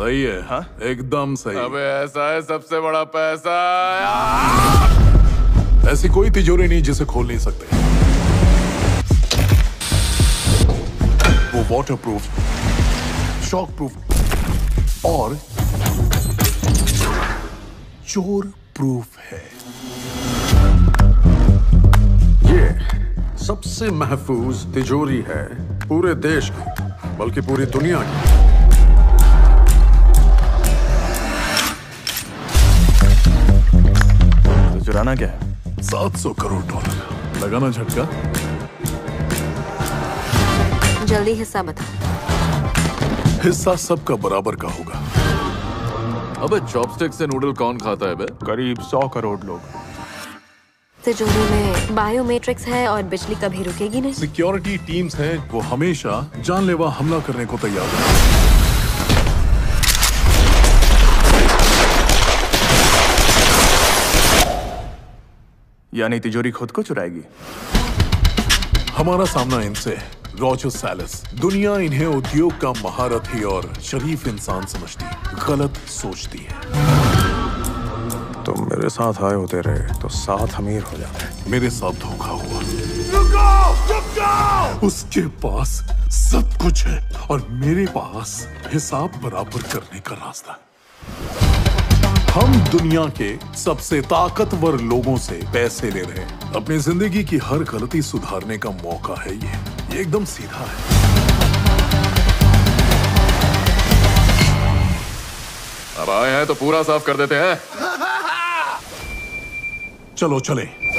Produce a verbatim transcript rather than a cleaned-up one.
सही है। हाँ? एकदम सही। अबे ऐसा है सबसे बड़ा पैसा। ऐसी कोई तिजोरी नहीं जिसे खोल नहीं सकते। वो वाटरप्रूफ, शॉक प्रूफ और चोर प्रूफ है। ये सबसे महफूज तिजोरी है पूरे देश की, बल्कि पूरी दुनिया की। तो चुराना क्या है? सात सौ करोड़ डॉलर। लगाना झटका। जल्दी हिस्सा बता। हिस्सा सबका बराबर का होगा। अबे चॉपस्टिक से नूडल कौन खाता है बे? करीब सौ करोड़ लोग। तिजोरी में बायोमेट्रिक्स है और बिजली कभी रुकेगी नहीं। सिक्योरिटी टीम्स हैं, वो हमेशा जानलेवा हमला करने को तैयार हैं। यानी तिजोरी खुद को चुराएगी। हमारा सामना इनसे है। Roger Salis. दुनिया इन्हें उद्योग का महारथी और शरीफ इंसान समझती, गलत सोचती है। तुम मेरे साथ आए होते रहे तो साथ अमीर हो जाते। मेरे साथ धोखा हुआ। रुको, रुक जाओ। उसके पास सब कुछ है और मेरे पास हिसाब बराबर करने का रास्ता। हम दुनिया के सबसे ताकतवर लोगों से पैसे ले रहे हैं। अपनी जिंदगी की हर गलती सुधारने का मौका है ये। ये एकदम सीधा है। अब आए हैं तो पूरा साफ कर देते हैं। चलो चले।